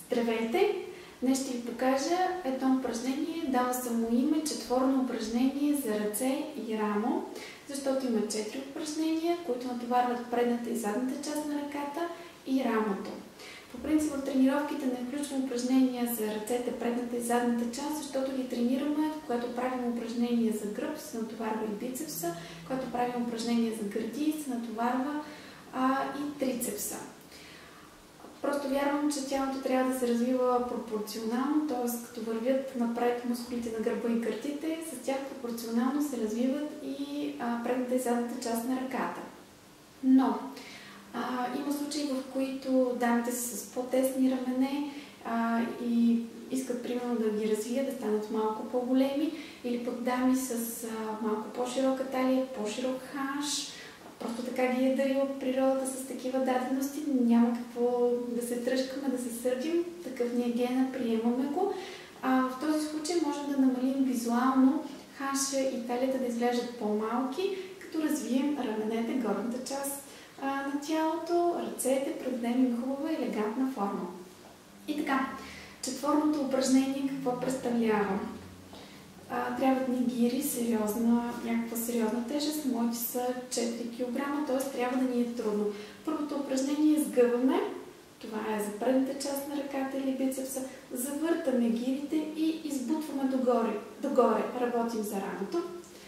Здравейте! Днес ще ви покажа едно упражнение, дала съм му име четворно упражнение за ръце и рамо, защото има 4 упражнения, които натоварват предната и задната част на ръката и рамото. По принцип в тренировките не включвам упражнения за ръцете, предната и задната част, защото ги тренираме, когато правим упражнение за гръб, се натоварва и бицепса, когато правим упражнение за гърди, се натоварва и трицепса. Просто вярвам, че тялото трябва да се развива пропорционално, т.е. като вървят напред мускулите на гърба и гърдите, с тях пропорционално се развиват и предната и задната част на ръката. Но има случаи, в които дамите са с по-тесни рамене и искат примерно да ги развият, да станат малко по-големи, или пък дами с малко по-широка талия, по-широк ханш. Просто така ги е дарила природата с такива дадености. Няма какво да се тръжкаме, да се сърдим. Такъв ни е гена, приемаме го. В този случай можем да намалим визуално ханша и талията да изглеждат по-малки, като развием раменете, горната част на тялото, ръцете, придадем им хубава и елегантна форма. И така, четворното упражнение какво представлява? Трябват ни гири, някаква сериозна тежест. Моите са 4 кг, т.е. трябва да ни е трудно. Първото упражнение сгъваме. Това е за предната част на ръката или бицепса. Завъртаме гирите и избутваме догоре. Работим за рамото.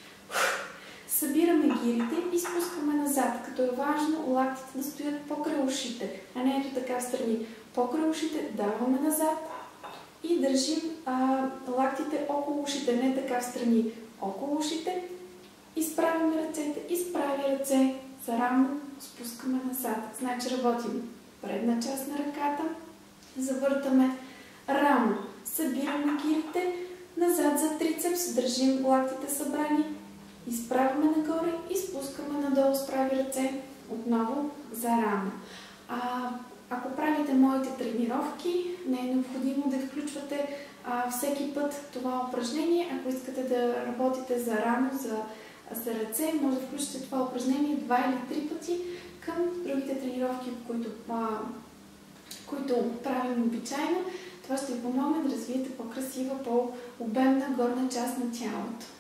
Събираме гирите и спускаме назад, като е важно лактите да стоят покрай ушите, а не ето така в страни. Покрай ушите даваме назад и държим лактите около ушите, не така в страни. Около ушите, изправяме ръцете, изправи ръце за рамо, спускаме назад. Значи работим предна част на ръката, завъртаме рамо, събираме гирите, назад за трицепс, държим лактите събрани, изправяме нагоре и спускаме надолу с прави ръце, отново за рамо. Ако правите моите тренировки, не е необходимо да включвате всеки път това упражнение. Ако искате да работите за рамо, за ръце, може да включите това упражнение 2 или 3 пъти към другите тренировки, които правим обичайно. Това ще ви помогне да развиете по-красива, по-обемна горна част на тялото.